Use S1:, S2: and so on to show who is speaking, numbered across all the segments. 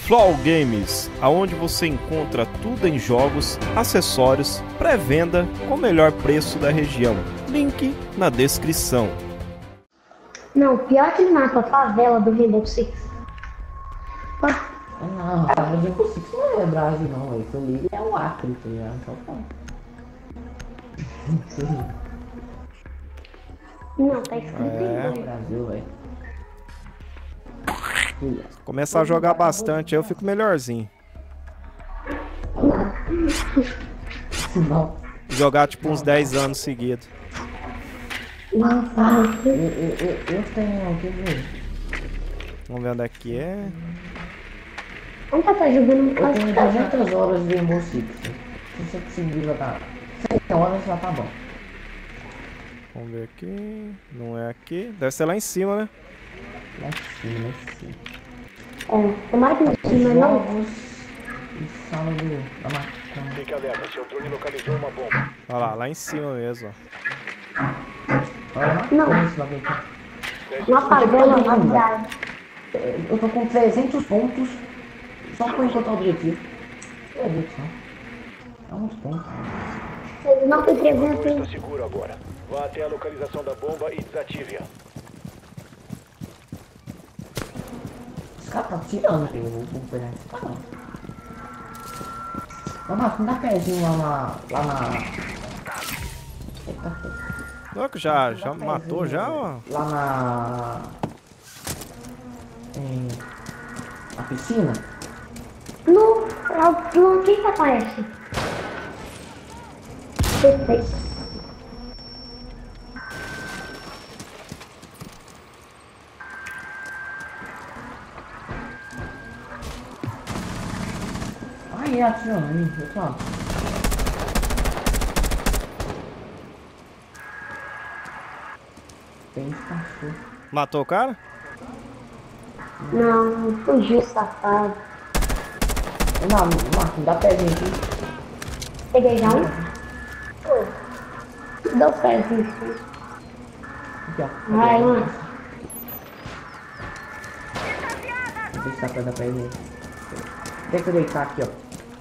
S1: Flow Games, aonde você encontra tudo em jogos, acessórios, pré-venda com o melhor preço da região. Link na descrição.
S2: Não, pior que mapa favela do Rainbow Six.
S3: Não, o Rainbow Six não é Brasil não, velho. Isso ali é o Acre, tá ligado? Então tá.
S2: Não, tá escrito em
S3: Brasil, velho.
S1: Começar a jogar bastante, aí eu fico melhorzinho.
S3: Não.
S1: Jogar tipo uns 10 anos seguidos.
S2: Nossa,
S3: Eu tenho, quer ver?
S1: Vamos ver onde é que é.
S2: onde tá jogando
S3: Eu
S2: quase
S3: tenho 200 horas de Rainbow Six. Se você conseguir jogar 100 horas já tá bom.
S1: Vamos ver aqui. Não é aqui. Deve ser lá em cima, né?
S3: Lá em cima, sim.
S2: tomara que não cima não.
S3: Jogos e sala da máquina.
S4: Fique alerta, seu drone localizou uma bomba.
S1: Olha lá em cima mesmo, ó.
S3: Olha lá.
S2: Não.
S3: Olha esse bagulho aqui.
S2: Uma favela, uma cidade.
S3: Eu tô com 300 pontos só pra encontrar o objetivo. Meu Deus do céu. É uns pontos.
S2: Não tem 300,
S4: Está
S2: hein?
S4: seguro agora. Vá até a localização da bomba e desative-a.
S3: Os caras tá tirando, filho. Eu vou pegar esse cara. Mas não dá pezinho lá na... Eita,
S1: Louco, já matou já, ó.
S3: lá na piscina?
S2: Não, quem que aparece? Perfeito.
S3: Aí, atirando ali, outro lado. Tem cachorro.
S1: Matou o cara?
S2: Não, fugiu, safado.
S3: Não dá pezinho aqui.
S2: Peguei já um? Pô, deu certo isso.
S3: Aqui, ó.
S2: Vai, mano.
S3: Deixa eu deitar pra dar pezinho. Deixa eu deitar aqui, ó.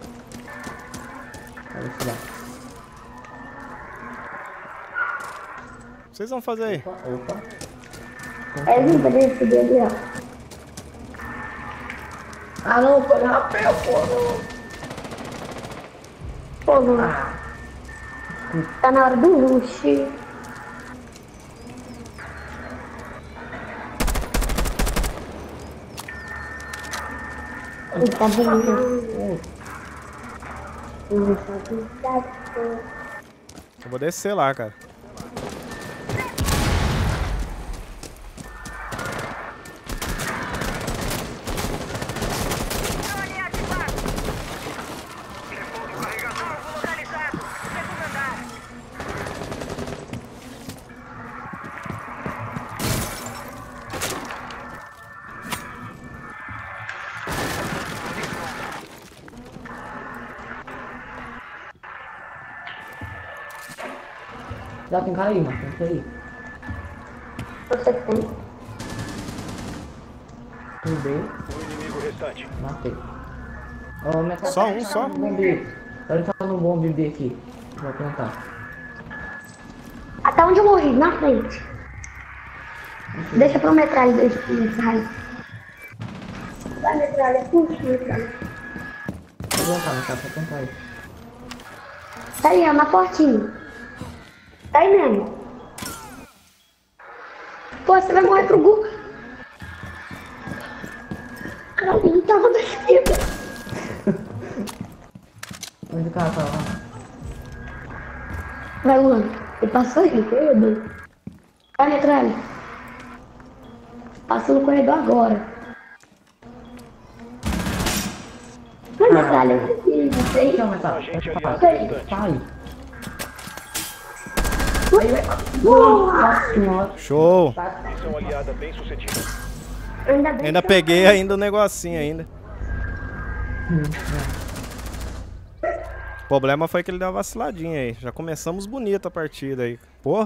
S3: Olha isso lá.
S1: O que vocês vão fazer aí?
S3: Opa.
S2: É limpa desse dele, ó.
S3: Ah não, foi rapel, pô.
S2: Pô, mano. Tá na hora do rush. Ele tá vindo.
S1: Eu vou descer lá, cara.
S3: Já tem cara aí, mano. Tem aí.
S2: Você tem.
S3: Tudo bem.
S4: O inimigo restante.
S3: Matei. Ó, minha
S1: Só um, só?
S3: Bombe. Ele tá no bombe B aqui. Vou plantar.
S2: Até onde eu morri, na frente. Deixa pra metralha, deixa pra metralha. Vai metralha, puxa metralha.
S3: Vou plantar, não tá pra plantar aí.
S2: Tá aí, ó, na portinha. Tá aí mesmo. Pô, você vai morrer pro Gu. Caralho, ele tava da esquerda.
S3: Onde o cara tá lá?
S2: Vai, Luan. Ele passou aí, corredor. Vai, metralha. Passa no corredor agora. Vai, metralha. Isso aí.
S3: Não, mas tá.
S4: Agente
S3: Tá
S4: aliado restante.
S3: aí.
S2: Nossa
S3: Senhora.
S1: Show!
S4: Missão aliada bem sucedida.
S2: Ainda bem
S1: Ainda
S2: que
S1: peguei ainda o negocinho ainda. O problema foi que ele deu uma vaciladinha aí. Já começamos bonito a partida aí. Pô,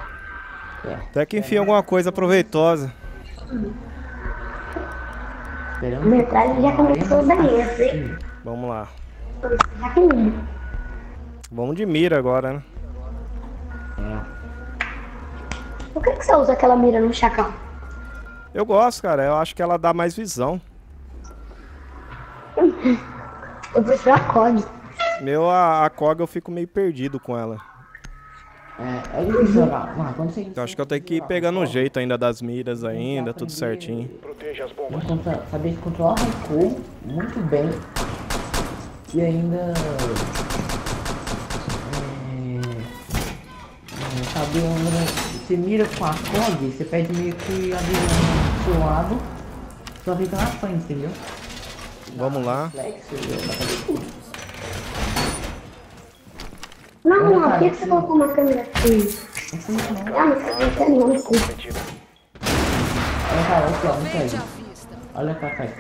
S1: até que enfim alguma coisa proveitosa.
S3: Esperando.
S2: A metralha já começou bem, assim.
S1: Vamos lá.
S2: Já que lindo.
S1: Vamos de mira agora, né?
S2: Por que você usa aquela mira no chacal?
S1: Eu gosto, cara. Eu acho que ela dá mais visão.
S2: Eu prefiro a COG.
S1: A COG eu fico meio perdido com ela.
S3: É difícil jogar. Mano, quando você
S1: Eu acho que eu tenho que ir pegando o jeito ainda das miras ainda, tudo certinho.
S4: Proteja as bombas.
S3: saber controlar o recuo muito bem. E ainda... saber onde você mira com a COG, você perde meio que a visão do seu lado. Só fica na frente, entendeu?
S1: Vamos lá.
S2: Não, por que você colocou uma câmera assim? Ah, não quer não, não sei.
S3: Olha cara, aqui ó, não perde. Olha pra cá.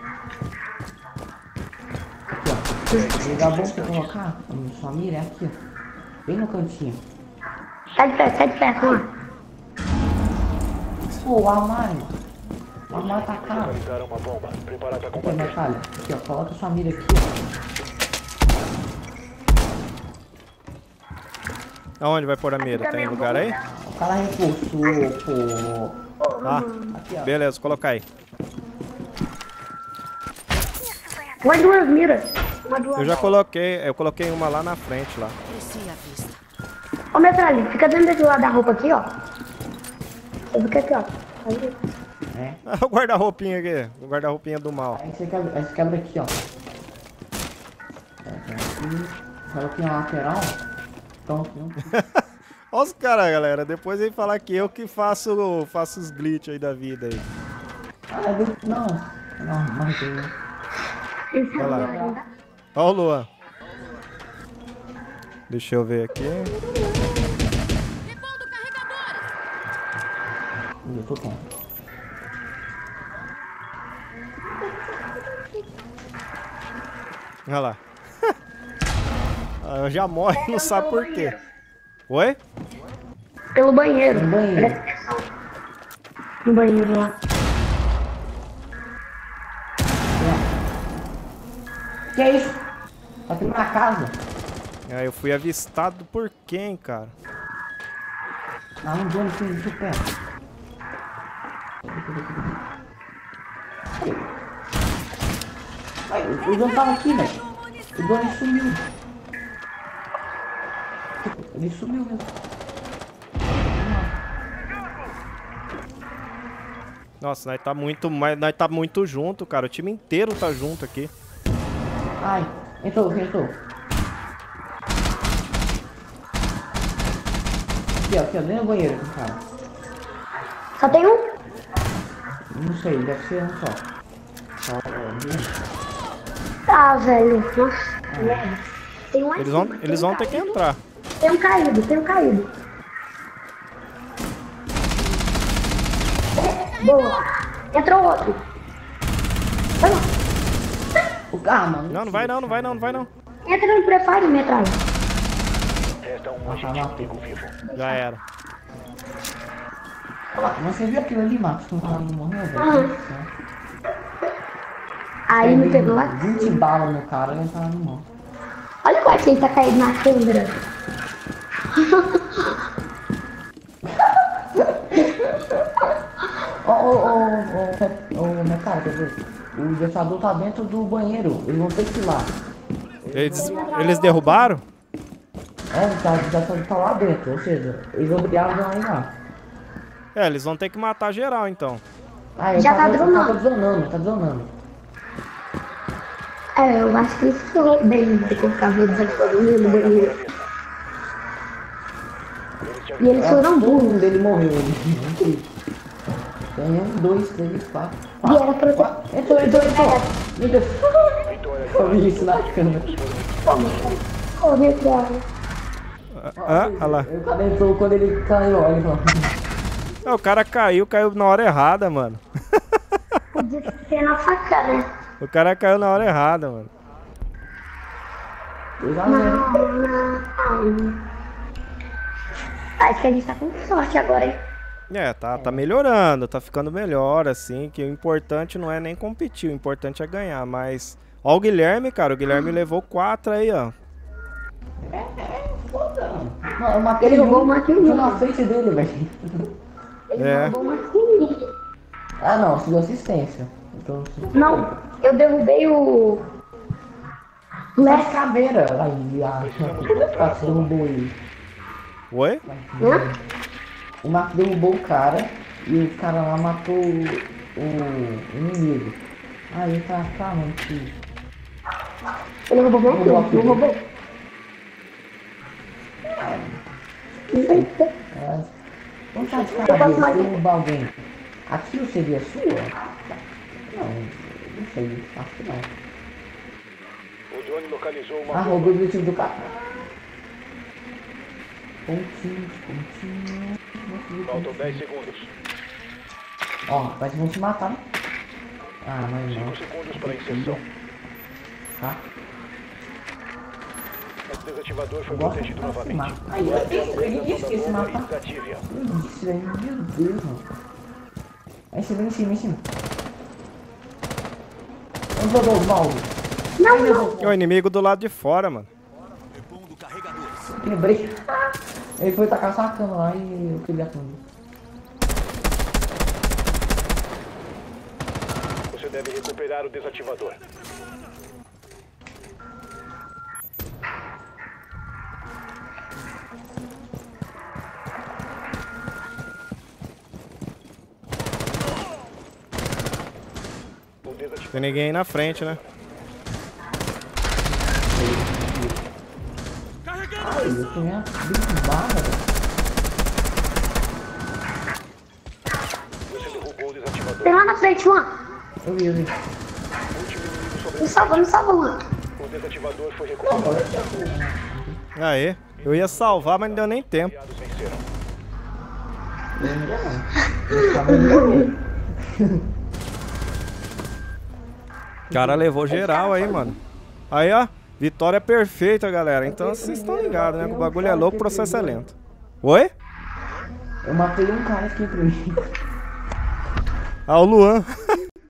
S3: Aqui ó. O lugar bom pra você colocar a sua mira é aqui ó. Bem no cantinho.
S2: Sai de pé, vamos lá.
S3: Pô, o armário. O armário tá caro.
S4: Localizaram uma bomba. Preparada para
S3: Aqui,
S4: combater.
S3: Natália. Aqui ó, coloca sua mira aqui ó.
S1: Aonde vai pôr a mira? Tem lugar aí?
S3: O cara reforçou, pô.
S1: Ah,
S3: Aqui ó.
S1: beleza, colocar aí.
S2: Põe duas miras.
S1: Eu já coloquei uma lá na frente lá.
S2: Ô, metralha, fica dentro desse lado da roupa aqui, ó. Eu fico aqui, ó. Aí.
S3: É.
S1: O guarda-roupinha aqui, o guarda-roupinha do mal.
S3: Aí você quebra aqui ó. Coloquei na lateral. Então,
S1: Olha os caras, galera. Depois vem falar que eu que faço os glitch aí da vida aí.
S3: Não, mas tem.
S1: Olha lá. Olha o Luan. Deixa eu ver aqui.
S3: Eu tô com.
S1: Olha lá. Já morre e não sabe por quê. Oi?
S2: Pelo banheiro.
S3: No banheiro.
S2: Presta atenção. No banheiro lá.
S3: Que é isso? Tá aqui na casa.
S1: Aí eu fui avistado por quem, cara?
S3: Ah, um dono aqui no seu pé. O dono tava aqui, velho. O dono sumiu. Ele sumiu mesmo.
S1: Nossa, nós tá muito junto, cara. O time inteiro tá junto aqui.
S3: Ai, entrou. Aqui, ó, dentro do banheiro, cara.
S2: Só tem um?
S3: Não sei, deve ser um só.
S2: Tá, velho. Nossa, merda. Tem um aqui.
S1: Eles vão ter que entrar.
S2: Tem um caído. Boa. Entrou outro. Vai lá.
S3: Mano.
S1: Não vai não.
S2: Entra no preparo, metralha.
S4: Resta um agente inimigo vivo.
S1: Já era.
S3: Você viu aquilo ali, Marcos? Que o cara não morreu, velho?
S2: Aham. Aí me pegou lá.
S3: 20 balas no cara e o cara não morre.
S2: Olha como é que ele tá caído na câmera.
S3: Meu cara, quer dizer, o desfiador tá dentro do banheiro, eles vão ter que ir lá.
S1: Eles derrubaram?
S3: O desfiador tá lá dentro, ou seja, eles obrigaram a ir lá.
S1: Eles vão ter que matar geral então.
S2: Já tá dronando.
S3: Tá dronando.
S2: Eu acho que isso foi bem de colocar o desfiador no banheiro. E eles foram burros.
S3: Todo mundo dele morreu. Tem 1, 2, 3, 4.
S2: E era pra ter.
S3: Entrou. Meu Deus. Eu vi isso na câmera.
S2: Ô, metralha.
S1: Olha lá.
S3: O cara entrou quando ele caiu, olha ele falou.
S1: O cara caiu na hora errada, mano.
S2: Podia ser na faca, né?
S1: O cara caiu na hora errada, mano.
S2: Não. Acho que a gente tá com sorte agora, hein?
S1: É, tá melhorando, tá ficando melhor, assim, que o importante não é nem competir, o importante é ganhar, mas... Ó o Guilherme, cara, o Guilherme levou 4 aí, ó.
S3: Foda. Não, eu matei
S2: Ele roubou uma
S3: tô
S2: kill.
S3: na frente dele, velho.
S2: Ele
S1: É.
S2: roubou uma kill.
S3: Ah, não, você deu assistência. Então,
S2: Não, eu derrubei o...
S3: Mas caveira. Aí, você derrubou ele.
S1: Oi?
S2: Hã?
S3: O Marco derrubou o cara e o cara lá matou o inimigo. Aí tá falando que...
S2: Ele roubou minha kill, não roubou? Não tem que ter.
S3: Vamos tá de cabeça, derrubar alguém. Aquilo seria sua? Não sei, acho que não.
S4: O drone localizou uma
S3: Ah,
S4: bomba.
S3: roubou o objetivo do cara. Pontinho.
S4: Faltam 10 segundos.
S3: Ó, parece que vão se matar, né? Ah, mas
S4: 5
S3: não.
S4: segundos para a inserção.
S3: Tá?
S4: O desativador foi
S3: Gosta
S4: protegido
S3: de se
S4: novamente.
S3: matar. Aí, ele disse que ia se matar.
S4: Desative-a.
S3: Eu disse, velho, meu Deus, mano. Aí você vem em cima. Onde jogou o balde?
S2: Não.
S1: É o inimigo do lado de fora, mano.
S3: Quebrei. Ele foi tacar sua cama lá e eu quebrei a cama.
S4: Você deve recuperar o desativador. O desativador.
S1: Tem ninguém aí na frente, né?
S3: Ai, eu tomei uma bimbada, velho.
S4: Você derrubou o desativador.
S2: Tem lá na frente, Juan.
S3: Eu vi.
S4: Último inimigo sobre
S2: Me salva, Juan.
S4: o desativador foi recuperado.
S1: Aê. Eu ia salvar, mas não deu nem tempo.
S4: Aliados venceram.
S3: Eu tava indo.
S1: O cara levou geral aí, mano. Aí, ó. Vitória perfeita, galera. Então vocês estão ligados, né? Que o bagulho é louco, o processo é lento. Oi?
S3: Eu matei um cara aqui pra mim.
S1: Ah, o Luan.